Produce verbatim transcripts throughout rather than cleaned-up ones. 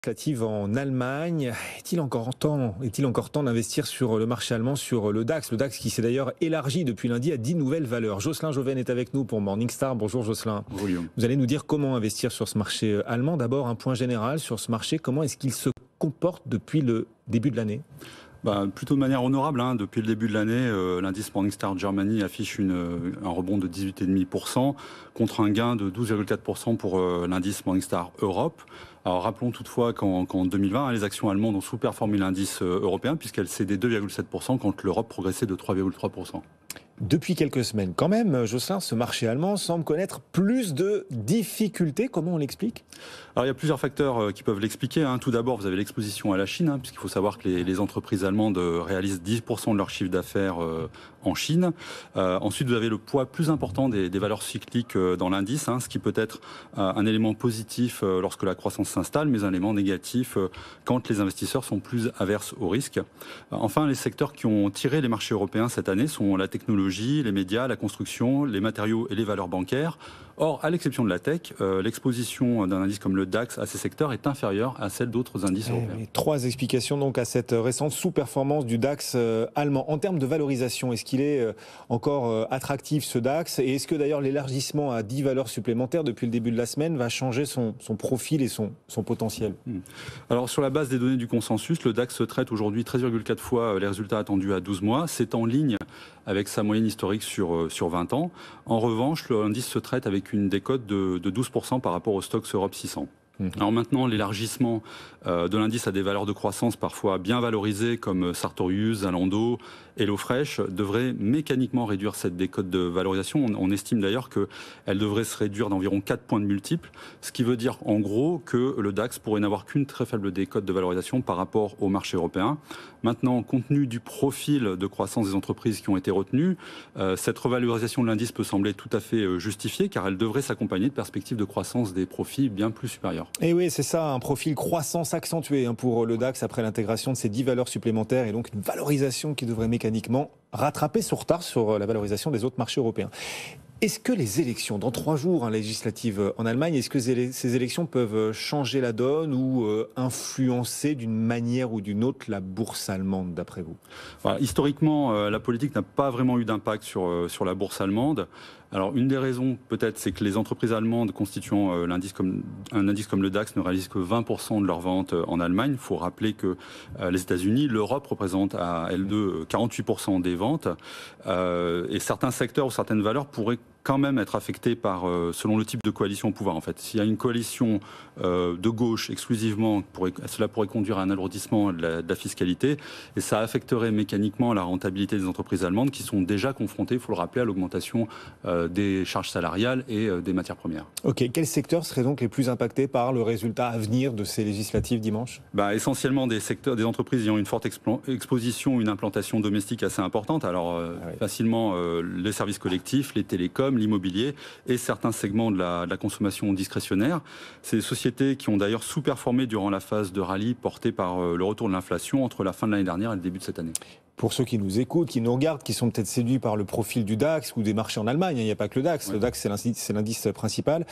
Législative en Allemagne. Est-il encore temps, est-il encore temps d'investir sur le marché allemand, sur le DAX? Le DAX qui s'est d'ailleurs élargi depuis lundi à dix nouvelles valeurs. Jocelyn Joven est avec nous pour Morningstar. Bonjour Jocelyn. Bonjour. Vous allez nous dire comment investir sur ce marché allemand. D'abord, un point général sur ce marché. Comment est-ce qu'il se comporte depuis le début de l'année? Bah, plutôt de manière honorable. Hein. Depuis le début de l'année, euh, l'indice Morningstar Germany affiche une, un rebond de dix-huit virgule cinq pour cent contre un gain de douze virgule quatre pour cent pour euh, l'indice Morningstar Europe. Alors rappelons toutefois qu'en, qu'en deux mille vingt, hein, les actions allemandes ont sous-performé l'indice euh, européen puisqu'elles cédaient deux virgule sept pour cent quand l'Europe progressait de trois virgule trois pour cent. Depuis quelques semaines, quand même, Jocelyn, ce marché allemand semble connaître plus de difficultés. Comment on l'explique? Alors il y a plusieurs facteurs qui peuvent l'expliquer. Hein. Tout d'abord, vous avez l'exposition à la Chine, hein, puisqu'il faut savoir que les, les entreprises allemandes réalisent dix pour cent de leur chiffre d'affaires euh, en Chine. Euh, ensuite, vous avez le poids plus important des, des valeurs cycliques euh, dans l'indice, hein, ce qui peut être euh, un élément positif euh, lorsque la croissance s'installe, mais un élément négatif euh, quand les investisseurs sont plus averses au risque. Euh, enfin, les secteurs qui ont tiré les marchés européens cette année sont la technologie, les médias, la construction, les matériaux et les valeurs bancaires. Or, à l'exception de la tech, euh, l'exposition d'un indice comme le DAX à ces secteurs est inférieure à celle d'autres indices Eh européens. oui, trois explications donc à cette récente sous-performance du DAX euh, allemand. En termes de valorisation, est-ce qu'il est euh, encore euh, attractif ce DAX? Et est-ce que d'ailleurs l'élargissement à dix valeurs supplémentaires depuis le début de la semaine va changer son, son profil et son, son potentiel? Hmm. Alors sur la base des données du consensus, le DAX se traite aujourd'hui treize virgule quatre fois les résultats attendus à douze mois. C'est en ligne avec sa moyenne historique sur, sur vingt ans. En revanche, l'indice se traite avec une décote de, de douze pour cent par rapport au Stoxx Europe six cents. Alors maintenant, l'élargissement euh, de l'indice à des valeurs de croissance parfois bien valorisées comme Sartorius, Zalando, HelloFresh devrait mécaniquement réduire cette décote de valorisation. On, on estime d'ailleurs qu'elle devrait se réduire d'environ quatre points de multiple, ce qui veut dire en gros que le DAX pourrait n'avoir qu'une très faible décote de valorisation par rapport au marché européen. Maintenant, compte tenu du profil de croissance des entreprises qui ont été retenues, euh, cette revalorisation de l'indice peut sembler tout à fait justifiée car elle devrait s'accompagner de perspectives de croissance des profits bien plus supérieures. Et oui, c'est ça, un profil croissance accentué pour le DAX après l'intégration de ces dix valeurs supplémentaires et donc une valorisation qui devrait mécaniquement rattraper son retard sur la valorisation des autres marchés européens. Est-ce que les élections, dans trois jours, hein, législatives en Allemagne, est-ce que ces élections peuvent changer la donne ou euh, influencer d'une manière ou d'une autre la bourse allemande, d'après vous? Voilà, historiquement, euh, la politique n'a pas vraiment eu d'impact sur, euh, sur la bourse allemande. Alors, une des raisons, peut-être, c'est que les entreprises allemandes constituant euh, l'indice comme, un indice comme le DAX ne réalisent que vingt pour cent de leurs ventes en Allemagne. Il faut rappeler que euh, les États-Unis, l'Europe représente à L deux quarante-huit pour cent des ventes. Euh, et certains secteurs ou certaines valeurs pourraient quand même être affectés par, euh, selon le type de coalition au pouvoir. En fait, s'il y a une coalition euh, de gauche exclusivement, pourrait, cela pourrait conduire à un alourdissement de la, de la fiscalité et ça affecterait mécaniquement la rentabilité des entreprises allemandes qui sont déjà confrontées, il faut le rappeler, à l'augmentation euh, des charges salariales et euh, des matières premières. Ok, quels secteurs seraient donc les plus impactés par le résultat à venir de ces législatives dimanche? Bah, essentiellement des secteurs, des entreprises ayant une forte exposition, une implantation domestique assez importante. Alors euh, ah oui. facilement euh, les services collectifs, les télécoms, l'immobilier et certains segments de la, de la consommation discrétionnaire. C'est des sociétés qui ont d'ailleurs sous-performé durant la phase de rallye portée par euh, le retour de l'inflation entre la fin de l'année dernière et le début de cette année. Pour ceux qui nous écoutent, qui nous regardent, qui sont peut-être séduits par le profil du DAX ou des marchés en Allemagne, il n'y a pas que le DAX, ouais. Le DAX c'est l'indice principal.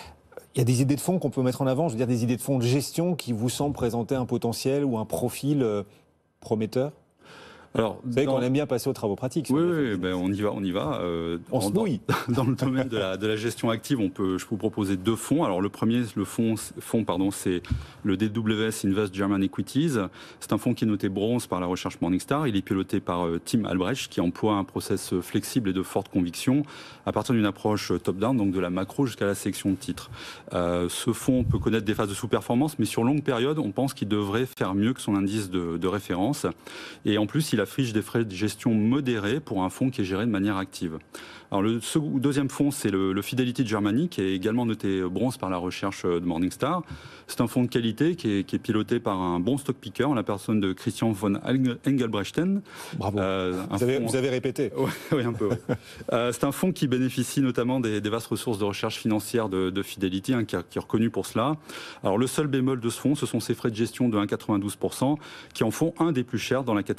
Il y a des idées de fonds qu'on peut mettre en avant, je veux dire des idées de fonds de gestion qui vous semblent présenter un potentiel ou un profil euh, prometteur? Alors, vous savez dans... qu'on aime bien passer aux travaux pratiques. Oui, oui ben on y va, on y va. Euh, on dans, se mouille. Dans, dans le domaine de la, de la gestion active, on peut, je peux vous proposer deux fonds. Alors le premier, le fonds, fonds pardon, c'est le D W S Invest German Equities. C'est un fonds qui est noté bronze par la recherche Morningstar. Il est piloté par euh, Tim Albrecht, qui emploie un process flexible et de forte conviction à partir d'une approche top-down, donc de la macro jusqu'à la sélection de titres. Euh, ce fonds peut connaître des phases de sous-performance, mais sur longue période, on pense qu'il devrait faire mieux que son indice de, de référence. Et en plus, il affiche des frais de gestion modérés pour un fonds qui est géré de manière active. Alors le second, deuxième fonds, c'est le, le Fidelity Germany, qui est également noté bronze par la recherche de Morningstar. C'est un fonds de qualité qui est, qui est piloté par un bon stock picker, en la personne de Christian von Engelbrechten. Bravo. Euh, vous, avez, fonds... vous avez répété. Oui, ouais, un peu. Ouais. euh, c'est un fonds qui bénéficie notamment des, des vastes ressources de recherche financière de, de Fidelity, hein, qui, qui est reconnu pour cela. Alors le seul bémol de ce fonds, ce sont ses frais de gestion de un virgule quatre-vingt-douze pour cent, qui en font un des plus chers dans la catégorie des fonds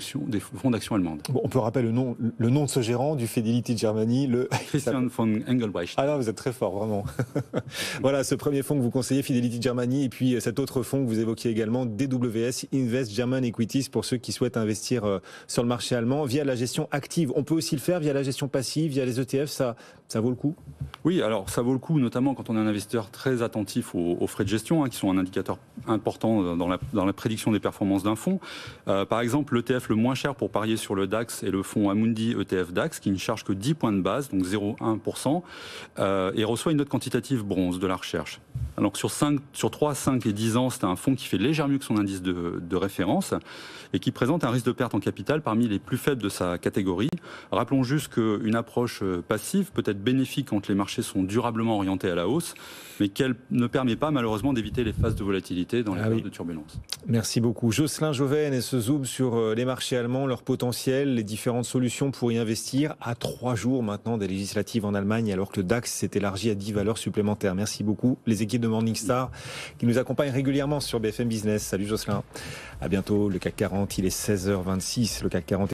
d'action, des fonds d'action allemandes. Bon, on peut rappeler le nom, le nom de ce gérant du Fidelity Germany, le Christian von Engelbrecht. Ah là, vous êtes très fort, vraiment. Voilà, ce premier fonds que vous conseillez, Fidelity Germany, et puis cet autre fonds que vous évoquiez également, D W S, Invest German Equities, pour ceux qui souhaitent investir sur le marché allemand via la gestion active. On peut aussi le faire via la gestion passive, via les E T F, ça, ça vaut le coup? Oui, alors ça vaut le coup, notamment quand on est un investisseur très attentif aux, aux frais de gestion, hein, qui sont un indicateur important dans la, dans la prédiction des performances d'un fonds. Euh, par exemple, l'E T F le moins cher pour parier sur le DAX est le fonds Amundi E T F DAX, qui ne charge que dix points de base, donc zéro virgule un pour cent, euh, et reçoit une note quantitative bronze de la recherche. Alors sur, cinq, sur trois, cinq et dix ans, c'est un fonds qui fait légèrement mieux que son indice de, de référence et qui présente un risque de perte en capital parmi les plus faibles de sa catégorie. Rappelons juste qu'une approche passive peut être bénéfique quand les marchés sont durablement orientés à la hausse, mais qu'elle ne permet pas malheureusement d'éviter les phases de volatilité dans les ah périodes oui. de turbulence. Merci beaucoup. Jocelyn Joven et ce zoom sur les marchés allemands, leur potentiel, les différentes solutions pour y investir à trois jours maintenant des législatives en Allemagne, alors que le DAX s'est élargi à dix valeurs supplémentaires. Merci beaucoup. Les équipes de Morningstar qui nous accompagnent régulièrement sur B F M Business. Salut Jocelyn. À bientôt. Le C A C quarante, il est seize heures vingt-six. Le C A C quarante